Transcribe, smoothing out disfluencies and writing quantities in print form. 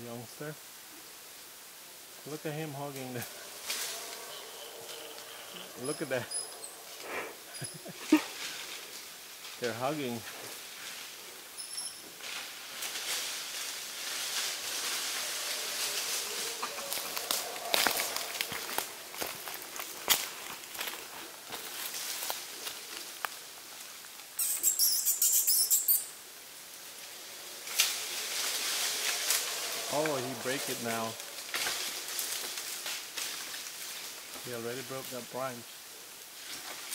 youngster. Look at him hugging the. Look at that. They're hugging. Oh, he break it now. He already broke that branch.